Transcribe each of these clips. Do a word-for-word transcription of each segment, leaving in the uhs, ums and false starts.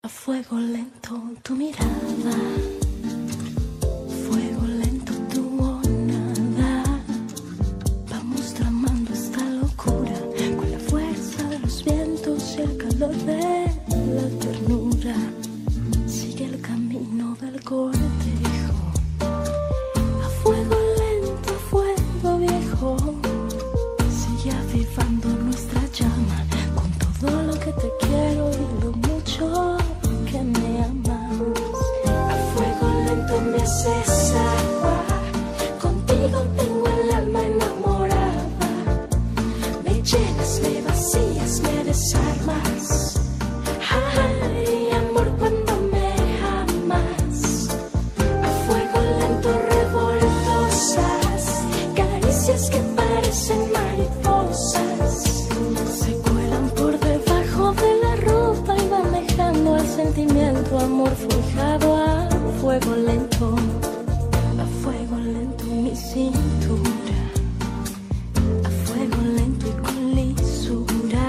A fuego lento tu mirada, fuego lento tu nada. Vamos tramando esta locura con la fuerza de los vientos y el calor de la ternura. Sigue el camino del cortejo, a fuego lento, a fuego viejo. Sigue avivando nuestra llama con todo lo que te quiero y lo mucho que me amas. A fuego lento me haces agua, contigo tengo el alma enamorada. Me llenas, me vacías, me desarmas. Ay, amor, cuando me amas. A fuego lento revoltosas, caricias que parecen mariposas. Se cuelan por debajo de la ropa y van dejando el sentimiento, amor forjado a fuego lento. A fuego lento mi cintura, a fuego lento y con lisura.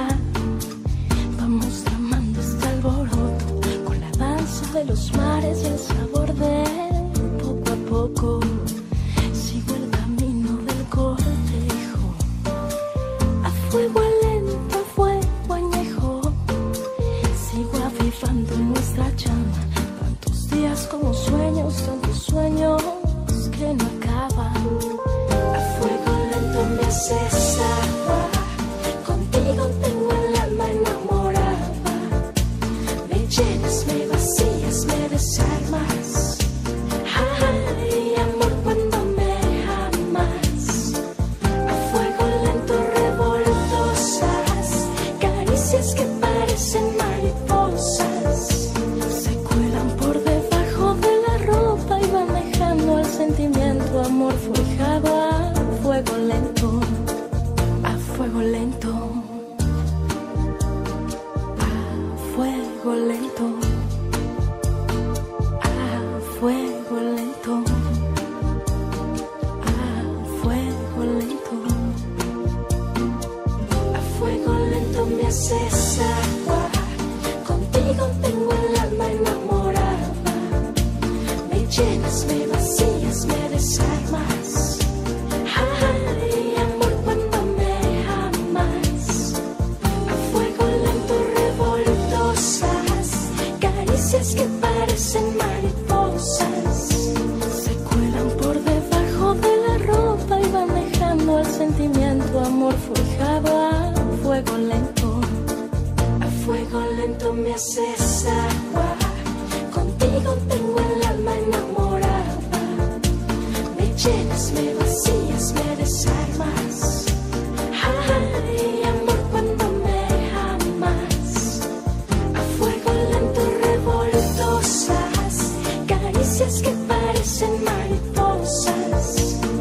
Vamos tramando este alboroto con la danza de los mares y el sabor de poco a poco. Sigo el camino del cortejo, a fuego lento, a fuego añejo. Sigo avivando nuestra llama, tantos días como sueños, tantos sueños que no acaban. A fuego lento me haces agua, contigo tengo el alma enamorada. Me llenas, me vacías, me desarmas. Ay, amor, cuando me amas. A fuego lento revoltosas, caricias que parecen mariposas. Se cuelan por debajo de la ropa y van dejando el sentimiento, amor forjado a fuego lento. A fuego lento, a fuego lento, a fuego lento, a fuego lento. A fuego lento me haces agua, contigo tengo el alma enamorada. Me llenas, me vacías, me desarmas. Ay, amor, cuando me amas. A fuego lento revoltosas, caricias que parecen mariposas. Se cuelan por debajo de la ropa y van dejando el sentimiento, amor forjado a fuego lento. A fuego lento me haces agua, contigo tengo el alma enamorada. Me llenas, me vacías, me desarmas. Ay, amor, cuando me amas. A fuego lento revoltosas, caricias que parecen mariposas. Se cuelan por debajo de la ropa y van dejando el sentimiento, amor forjado a fuego lento. A fuego lento me haces agua, contigo tengo el alma enamorada. Me llenas, me vacías, me desarmas. Ay, amor, cuando me amas. A fuego lento revoltosas, caricias que parecen mariposas.